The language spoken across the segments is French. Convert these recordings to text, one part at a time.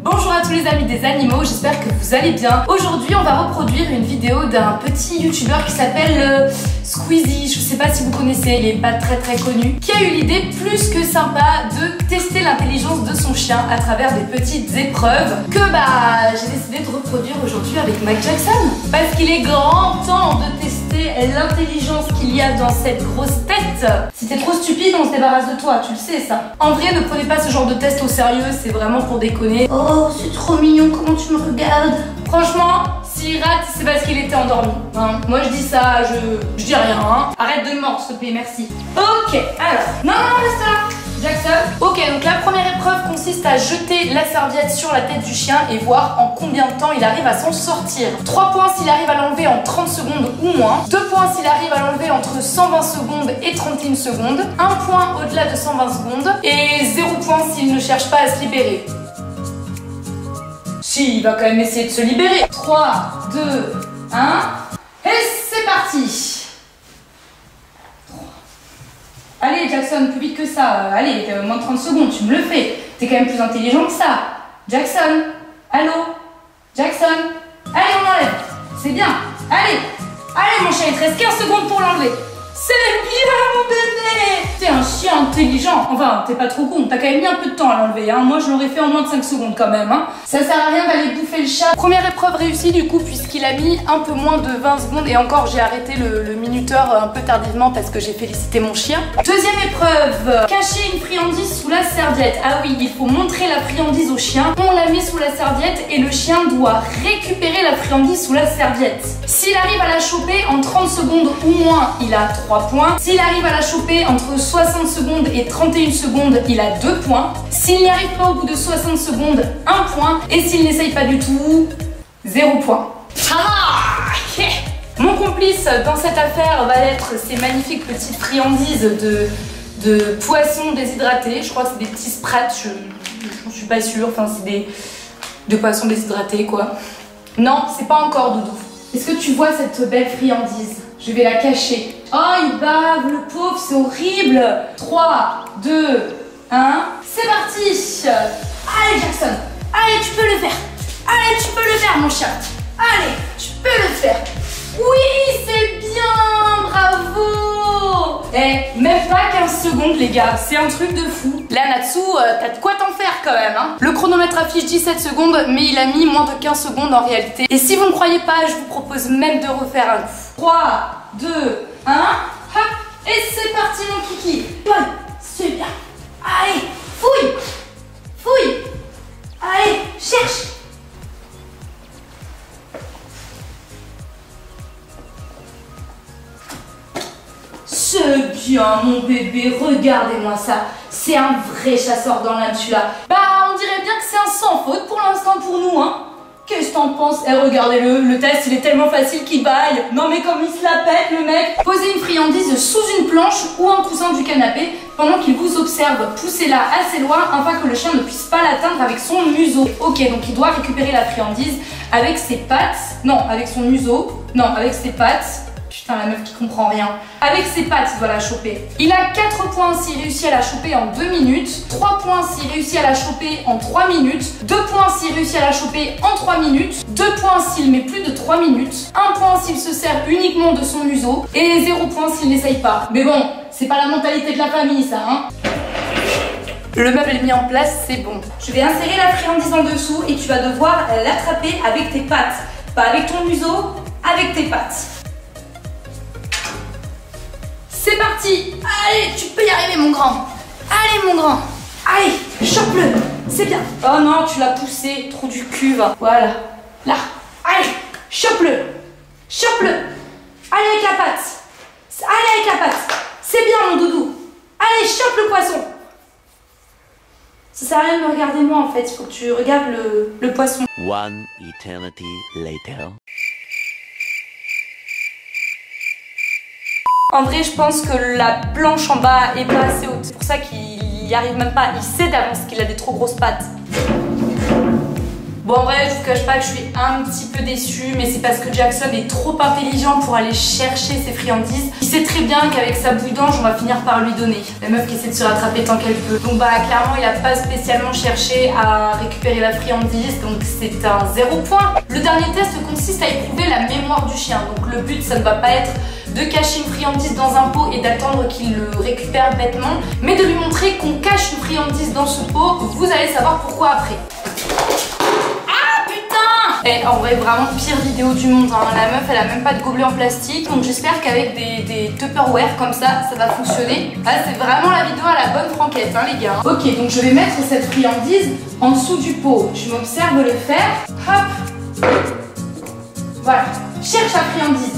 Bonjour à tous les amis des animaux, j'espère que vous allez bien. Aujourd'hui on va reproduire une vidéo d'un petit youtubeur qui s'appelle Squeezie. Je sais pas si vous connaissez, il est pas très connu. Qui a eu l'idée plus que sympa de tester l'intelligence de son chien à travers des petites épreuves que j'ai décidé de reproduire aujourd'hui avec Mike Jackson. Parce qu'il est grand temps de tester l'intelligence qu'il y a dans cette grosse tête. Si t'es trop stupide, on se débarrasse de toi, tu le sais ça. En vrai, ne prenez pas ce genre de test au sérieux, c'est vraiment pour déconner. Oh, c'est trop mignon, comment tu me regardes? Franchement, s'il rate, c'est parce qu'il était endormi. Hein. Moi je dis ça, je dis rien. Hein. Arrête de me mordre, s'il te plaît, merci. Ok, alors. Non, reste là. Jackson. Ok, donc la première épreuve consiste à jeter la serviette sur la tête du chien et voir en combien de temps il arrive à s'en sortir. 3 points s'il arrive à l'enlever en 30 secondes ou moins. 2 points s'il arrive à l'enlever entre 120 secondes et 31 secondes. 1 point au-delà de 120 secondes. Et 0 point s'il ne cherche pas à se libérer. Si, il va quand même essayer de se libérer. 3, 2, 1. Et c'est parti. Allez Jackson, plus vite que ça. Allez, moins de 30 secondes, tu me le fais. T'es quand même plus intelligent que ça. Jackson, allô? Jackson, allez on enlève. C'est bien. Allez, mon chien, il te reste 15 secondes pour l'enlever. C'est bien mon bébé. T'es un chien intelligent. Enfin, t'es pas trop con. T'as quand même mis un peu de temps à l'enlever. Hein. Moi, je l'aurais fait en moins de 5 secondes quand même. Hein. Ça sert à rien d'aller bouffer le chat. Première épreuve réussie du coup, puisqu'il a mis un peu moins de 20 secondes. Et encore, j'ai arrêté le minuteur un peu tardivement parce que j'ai félicité mon chien. Deuxième épreuve. Cacher une friandise sous la serviette. Ah oui, il faut montrer la friandise au chien. On la met sous la serviette et le chien doit récupérer la friandise sous la serviette. S'il arrive à la choper en 30 secondes ou moins, il a 3 points. S'il arrive à la choper entre 60 secondes et 31 secondes, il a 2 points. S'il n'y arrive pas au bout de 60 secondes, 1 point. Et s'il n'essaye pas du tout, 0 point. Mon complice dans cette affaire va être ces magnifiques petites friandises de poissons déshydratés. Je crois que c'est des petits sprats, je suis pas sûre. Enfin, c'est de poissons déshydratés, quoi. Non, c'est pas encore, Doudou. Est-ce que tu vois cette belle friandise? Je vais la cacher. Oh, il bave, le pauvre, c'est horrible. 3, 2, 1. C'est parti. Allez, Jackson. Allez, tu peux le faire. Allez, tu peux le faire, mon chien. Allez, tu peux le faire. Oui, c'est bien. Bravo. Eh, même pas 15 secondes, les gars. C'est un truc de fou. Là, Natsu, t'as de quoi t'en faire quand même. Hein. Le chronomètre affiche 17 secondes, mais il a mis moins de 15 secondes en réalité. Et si vous ne croyez pas, je vous propose même de refaire un coup. 3, 2, 1, hop, et c'est parti mon kiki. Ouais, c'est bien. Allez, fouille. Allez, cherche. C'est bien mon bébé, regardez-moi ça. C'est un vrai chasseur dans l'âme celui-là. On dirait bien que c'est un sans faute pour l'instant pour nous, hein. Qu'est-ce que t'en penses? Eh, regardez-le, le test il est tellement facile qu'il baille. Non mais comme il se la pète le mec. Posez une friandise sous une planche ou un coussin du canapé pendant qu'il vous observe. Poussez-la assez loin afin que le chien ne puisse pas l'atteindre avec son museau. Ok, donc il doit récupérer la friandise avec ses pattes. Non, avec son museau. Non, avec ses pattes. Putain, la meuf qui comprend rien. Avec ses pattes, il doit la choper. Il a 4 points s'il réussit à la choper en 2 minutes. 3 points s'il réussit à la choper en 3 minutes. 2 points s'il réussit à la choper en 3 minutes. 2 points s'il met plus de 3 minutes. 1 point s'il se sert uniquement de son museau. Et 0 point s'il n'essaye pas. Mais bon, c'est pas la mentalité de la famille, ça, hein. Le meuble est mis en place, c'est bon. Je vais insérer la friandise en dessous et tu vas devoir l'attraper avec tes pattes. Pas avec ton museau, avec tes pattes. C'est parti. Allez, tu peux y arriver mon grand. Allez mon grand. Allez, chope-le. C'est bien. Oh non, tu l'as poussé. Trou du cul, va. Voilà. Là. Allez, chope-le. Chope-le. Allez avec la patte. Allez avec la patte. C'est bien mon doudou. Allez, chope le poisson. Ça sert à rien de me regarder moi en fait. Il faut que tu regardes le poisson. One eternity later. En vrai, je pense que la planche en bas est pas assez haute. C'est pour ça qu'il y arrive même pas. Il sait d'avance qu'il a des trop grosses pattes. Bon, en vrai, je vous cache pas pas que je suis un petit peu déçue, mais c'est parce que Jackson est trop intelligent pour aller chercher ses friandises. Il sait très bien qu'avec sa bouille d'ange, on va finir par lui donner. La meuf qui essaie de se rattraper tant qu'elle peut. Donc bah clairement, il a pas spécialement cherché à récupérer la friandise, donc c'est un 0 point. Le dernier test consiste à éprouver la mémoire du chien. Donc le but, ça ne va pas être de cacher une friandise dans un pot et d'attendre qu'il le récupère bêtement, mais de lui montrer qu'on cache une friandise dans ce pot. Vous allez savoir pourquoi après. Ah putain! Et en vrai, vraiment pire vidéo du monde, hein. La meuf, elle a même pas de gobelet en plastique, donc j'espère qu'avec des Tupperware comme ça va fonctionner. Ah, c'est vraiment la vidéo à la bonne franquette, hein, les gars. Ok, donc je vais mettre cette friandise en dessous du pot. Tu m'observes le faire. Hop! Voilà. Cherche la friandise.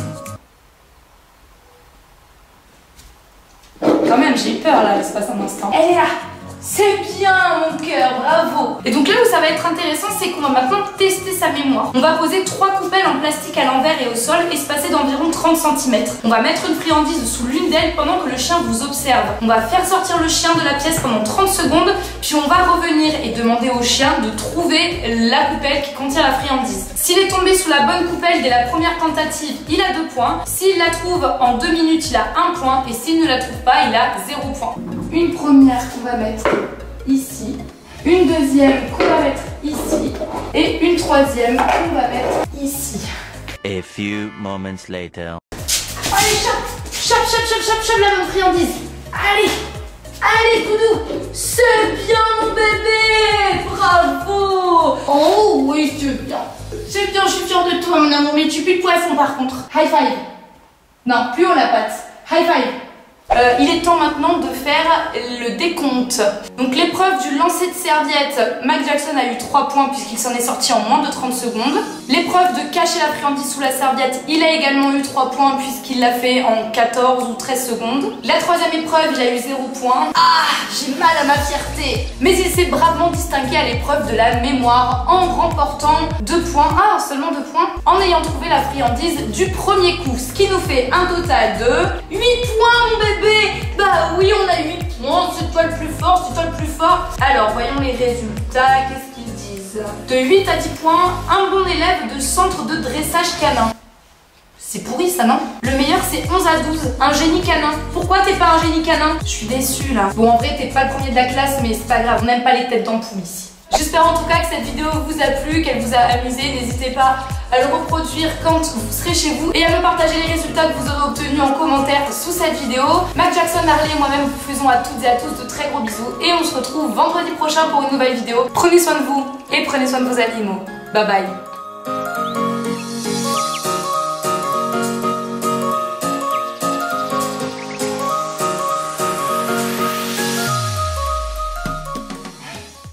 Quand même, j'ai eu peur là, l'espace un instant. Elle est là! C'est bien mon cœur, bravo! Et donc là où ça va être intéressant, c'est qu'on va maintenant tester sa mémoire. On va poser 3 coupelles en plastique à l'envers et au sol, espacées d'environ 30 cm. On va mettre une friandise sous l'une d'elles pendant que le chien vous observe. On va faire sortir le chien de la pièce pendant 30 secondes, puis on va revenir et demander au chien de trouver la coupelle qui contient la friandise. S'il est tombé sous la bonne coupelle dès la première tentative, il a 2 points. S'il la trouve en 2 minutes, il a 1 point. Et s'il ne la trouve pas, il a 0 point. Une première qu'on va mettre ici. Une deuxième qu'on va mettre ici. Et une troisième qu'on va mettre ici. A few moments later. Allez, chope la bonne friandise. Allez, allez, Doudou. C'est bien mon bébé. Bravo. Oh oui, c'est bien. C'est bien, je suis fière de toi mon amour, mais tu pues de poisson par contre. High five. Non, plus haut la patte. High five. Il est temps maintenant de faire le décompte. Donc l'épreuve du lancer de serviette, Mac Jackson a eu 3 points puisqu'il s'en est sorti en moins de 30 secondes. L'épreuve de cacher la friandise sous la serviette, il a également eu 3 points puisqu'il l'a fait en 14 ou 13 secondes. La troisième épreuve, il a eu 0 points. Ah, j'ai mal à ma fierté. Mais il s'est bravement distingué à l'épreuve de la mémoire en remportant 2 points. Ah, seulement 2 points. En ayant trouvé la friandise du premier coup. Ce qui nous fait un total de 8 points mon bébé. Bah oui, on a 8 points, c'est toi le plus fort, c'est toi le plus fort. Alors, voyons les résultats, qu'est-ce qu'ils disent? De 8 à 10 points, un bon élève de centre de dressage canin. C'est pourri ça, non? Le meilleur c'est 11 à 12, un génie canin. Pourquoi t'es pas un génie canin? Je suis déçue là. Bon, en vrai, t'es pas le premier de la classe, mais c'est pas grave, on n'aime pas les têtes d'ampoule ici. J'espère en tout cas que cette vidéo vous a plu, qu'elle vous a amusé. N'hésitez pas à le reproduire quand vous serez chez vous et à me partager les résultats que vous aurez obtenus en commentaire sous cette vidéo. Mac Jackson, Harley et moi-même vous faisons à toutes et à tous de très gros bisous et on se retrouve vendredi prochain pour une nouvelle vidéo. Prenez soin de vous et prenez soin de vos animaux. Bye bye.